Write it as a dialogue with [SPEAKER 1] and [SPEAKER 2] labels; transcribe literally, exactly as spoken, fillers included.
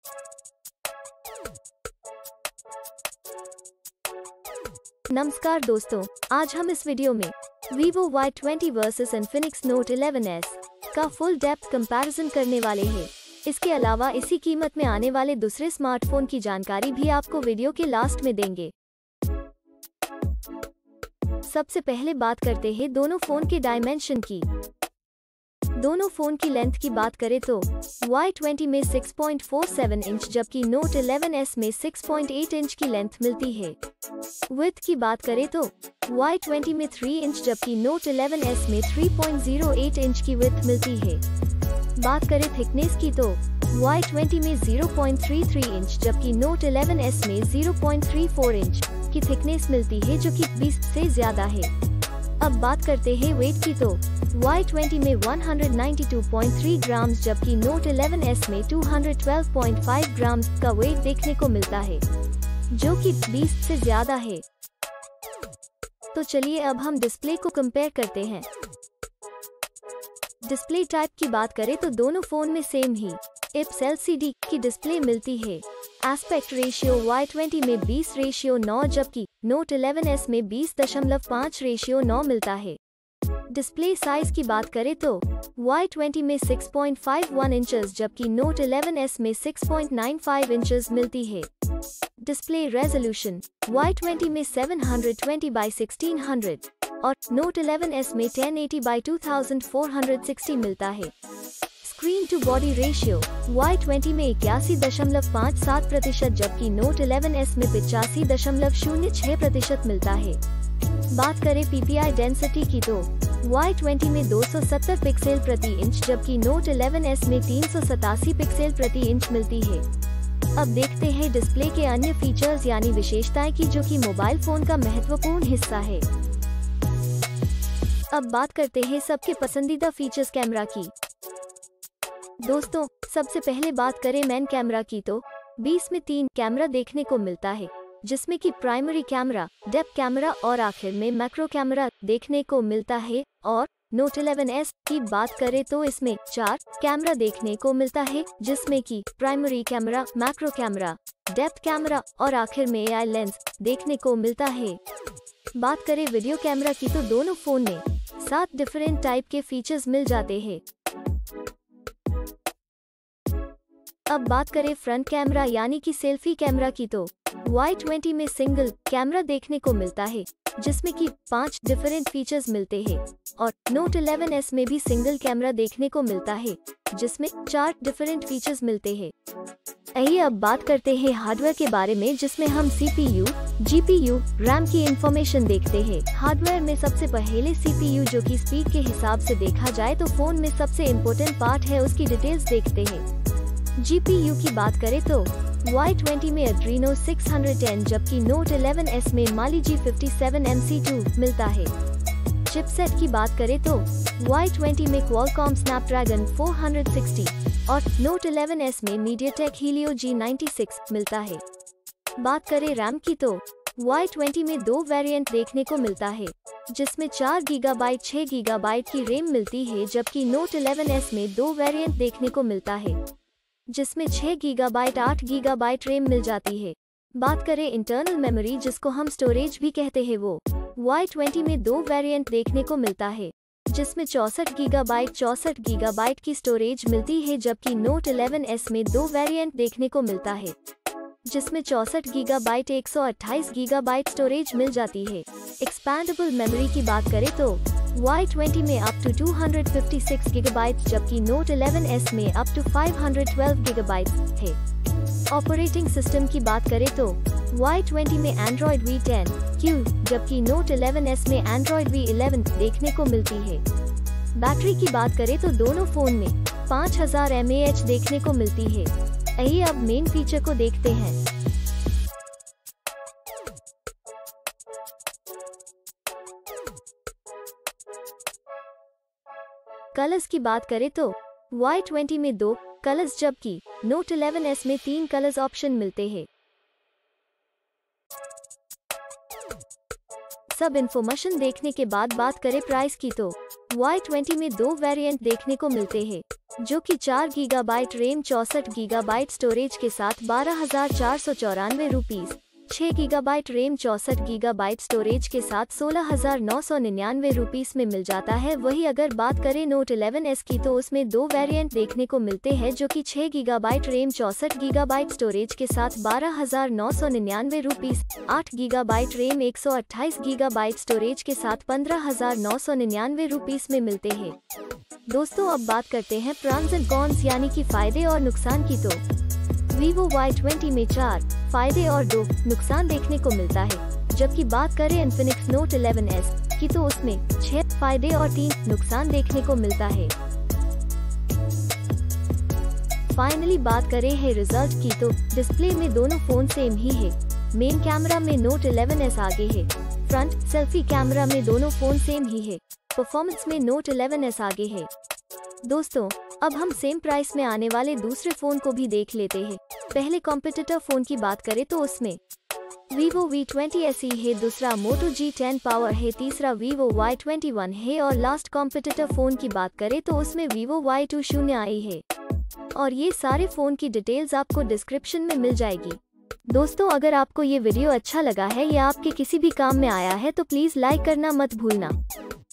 [SPEAKER 1] नमस्कार दोस्तों, आज हम इस वीडियो में Vivo Y twenty versus Infinix Note eleven S का फुल डेप्थ कंपैरिजन करने वाले हैं। इसके अलावा इसी कीमत में आने वाले दूसरे स्मार्टफोन की जानकारी भी आपको वीडियो के लास्ट में देंगे। सबसे पहले बात करते हैं दोनों फोन के डायमेंशन की। दोनों फोन की लेंथ की बात करें तो वाई ट्वेंटी में six point four seven inch जबकि Note इलेवन एस में सिक्स पॉइंट एट इंच की लेंथ मिलती है। विड्थ की बात करें तो वाई ट्वेंटी में थ्री इंच जबकि Note इलेवन एस में three point zero eight inch की विड्थ मिलती है। बात करें थिकनेस की तो वाई ट्वेंटी में zero point three three inch जबकि Note इलेवन एस में zero point three four inch की थिकनेस मिलती है, जो कि बीस से ज्यादा है। अब बात करते हैं वेट की तो वाई ट्वेंटी में one ninety two point three grams जबकि Note इलेवन एस में two twelve point five grams का वेट देखने को मिलता है, जो कि बीस से ज्यादा है। तो चलिए अब हम डिस्प्ले को कंपेयर करते हैं। डिस्प्ले टाइप की बात करें तो दोनों फोन में सेम ही I P S L C D की डिस्प्ले मिलती है। एस्पेक्ट रेशियो वाई ट्वेंटी में बीस रेशियो नौ जबकि Note इलेवन एस में बीस दशमलव पाँच रेशियो नौ मिलता है। डिस्प्ले साइज की बात करें तो वाई ट्वेंटी में six point five one inches जबकि Note इलेवन एस में six point nine five inches मिलती है। डिस्प्ले रेजोल्यूशन वाई ट्वेंटी में seven twenty by sixteen hundred और Note इलेवन एस में ten eighty by two thousand four hundred sixty मिलता है। Screen to body ratio Y twenty में इक्यासी दशमलव पाँच सात प्रतिशत जबकि Note इलेवन एस में पिचासी दशमलव शून्य छह प्रतिशत मिलता है। बात करें पीपीआई डेंसिटी की तो वाई ट्वेंटी में दो सौ सत्तर पिक्सल प्रति इंच जबकि Note इलेवन एस में तीन सौ सतासी पिक्सल प्रति इंच मिलती है। अब देखते हैं डिस्प्ले के अन्य फीचर्स यानी विशेषताएं की, जो कि मोबाइल फोन का महत्वपूर्ण हिस्सा है। अब बात करते हैं सबके पसंदीदा फीचर्स कैमरा की। दोस्तों, सबसे पहले बात करें मेन कैमरा की तो बीस में तीन कैमरा देखने को मिलता है, जिसमें कि प्राइमरी कैमरा, डेप्थ कैमरा और आखिर में मैक्रो कैमरा देखने को मिलता है। और Note इलेवन एस की बात करें तो इसमें चार कैमरा देखने को मिलता है, जिसमें कि primary camera, macro camera, depth camera और आखिर में ए आई लेंस देखने को मिलता है। बात करें वीडियो कैमरा की तो दोनों फोन में सात डिफरेंट टाइप के फीचर्स मिल जाते हैं। अब बात करें फ्रंट कैमरा यानी कि सेल्फी कैमरा की तो वाई ट्वेंटी में सिंगल कैमरा देखने को मिलता है, जिसमें कि पांच डिफरेंट फीचर्स मिलते हैं और Note इलेवन एस में भी सिंगल कैमरा देखने को मिलता है, जिसमें चार डिफरेंट फीचर्स मिलते हैं। आइए अब बात करते हैं हार्डवेयर के बारे में, जिसमें हम सीपीयू, जीपीयू, रैम की इंफॉर्मेशन देखते हैं। हार्डवेयर में सबसे पहले सीपीयू, जो कि स्पीड के हिसाब से देखा जाए तो फोन में सबसे इम्पोर्टेंट पार्ट है, उसकी डिटेल्स देखते हैं। जीपीयू की बात करें तो वाई ट्वेंटी में Adreno सिक्स टेन जबकि Note इलेवन एस में Mali G fifty seven M C two मिलता है। चिपसेट की बात करें तो वाई ट्वेंटी में Qualcomm Snapdragon फोर सिक्सटी और Note इलेवन एस में MediaTek Helio G ninety six मिलता है। बात करें रैम की तो वाई ट्वेंटी में दो वेरिएंट देखने को मिलता है, जिसमें चार गीगाबाइट छह गीगाबाइट की रैम मिलती है, जबकि Note इलेवन एस में दो वेरिएंट देखने को मिलता है, जिसमें छह गीगाबाइट आठ गीगाबाइट रैम मिल जाती है। बात करें इंटरनल मेमोरी, जिसको हम स्टोरेज भी कहते हैं, वो वाई ट्वेंटी में दो वेरिएंट देखने को मिलता है, जिसमें चौसठ गीगाबाइट चौसठ गीगाबाइट की स्टोरेज मिलती है, जबकि Note इलेवन एस में दो वेरिएंट देखने को मिलता है, जिसमें चौसठ गीगाबाइट एक सौ अट्ठाईस गीगाबाइट स्टोरेज मिल जाती है। एक्सपैंडेबल मेमोरी की बात करें तो वाई ट्वेंटी में up to two fifty six gigabyte जबकि Note इलेवन एस में up to five twelve gigabyte है। ऑपरेटिंग सिस्टम की बात करें तो वाई ट्वेंटी में Android वी टेन क्यू जबकि Note इलेवन एस में Android वी इलेवन देखने को मिलती है। बैटरी की बात करें तो दोनों फोन में पाँच हज़ार एम ए एच देखने को मिलती है। आइए अब मेन फीचर को देखते हैं। कलर्स की बात करें तो वाई ट्वेंटी में दो कलर्स जबकि Note इलेवन एस में तीन कलर्स ऑप्शन मिलते हैं। सब इन्फॉर्मेशन देखने के बाद बात करें प्राइस की तो वाई ट्वेंटी में दो वेरिएंट देखने को मिलते हैं, जो कि चार गीगाबाइट रैम चौसठ गीगाबाइट स्टोरेज के साथ बारह हजार चार सौ चौरानवे रुपीज, छह गीगाबाइट रैम चौसठ गीगाबाइट स्टोरेज के साथ सोलह हजार नौ सौ निन्यानवे रुपीस में मिल जाता है। वही अगर बात करें नोट इलेवन एस की तो उसमें दो वेरिएंट देखने को मिलते हैं, जो कि छह गीगाबाइट रैम चौसठ गीगाबाइट स्टोरेज के साथ बारह हजार नौ सौ निन्यानवे रुपीस, आठ गीगाबाइट रैम एक सौ अट्ठाईस गीगाबाइट स्टोरेज के साथ पंद्रह हजार नौ सौ निन्यानवे रुपीस में मिलते हैं। दोस्तों अब बात करते हैं प्रॉन्स एंड कॉन्स यानी कि फायदे और नुकसान की। तो वीवो वाई ट्वेंटी में चार फायदे और दो नुकसान देखने को मिलता है, जबकि बात करें इन्फिनिक्स नोट इलेवन एस की तो उसमें छह फायदे और तीन नुकसान देखने को मिलता है। फाइनली बात करें है रिजल्ट की तो डिस्प्ले में दोनों फोन सेम ही है। मेन कैमरा में नोट इलेवन एस आगे है, फ्रंट सेल्फी कैमरा में दोनों फोन सेम ही है, परफॉर्मेंस में नोट इलेवन एस आगे है। दोस्तों अब हम सेम प्राइस में आने वाले दूसरे फोन को भी देख लेते हैं। पहले कॉम्पिटिटर फोन की बात करें तो उसमें Vivo V twenty S E है, दूसरा मोटो जी टेन पावर है, तीसरा वीवो वाई ट्वेंटी वन है और लास्ट कॉम्पिटिटर फोन की बात करें तो उसमें वीवो वाई टू शून्य आई है। और ये सारे फोन की डिटेल्स आपको डिस्क्रिप्शन में मिल जाएगी। दोस्तों अगर आपको ये वीडियो अच्छा लगा है या आपके किसी भी काम में आया है तो प्लीज लाइक करना मत भूलना।